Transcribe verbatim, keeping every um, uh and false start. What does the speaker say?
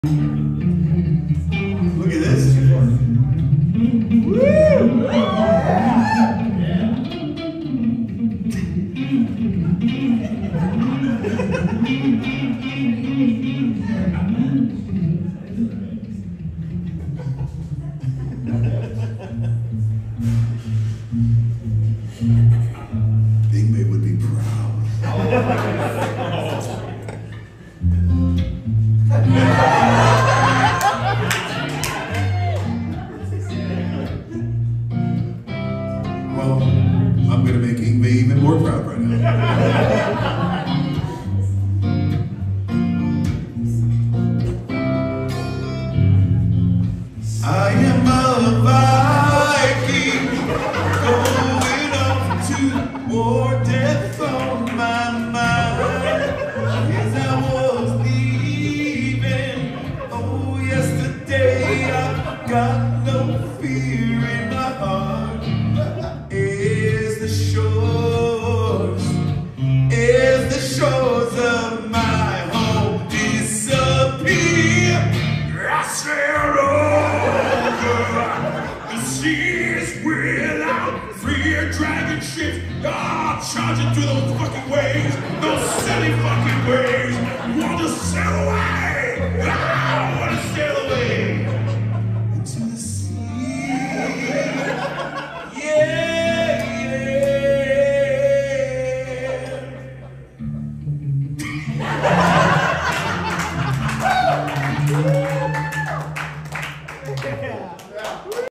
Look at this. Woo! Big May would be proud. Well, I'm going to make Ingve even more proud right now. I am a Viking, going off to war, death on my mind. As I was leaving, oh yesterday, I've got no fear in my heart. Is the shores, is the shores of my home disappear? I sail over the seas without fear, dragon ships, ah, charging through those fucking waves, those silly fucking waves. Want to sail away?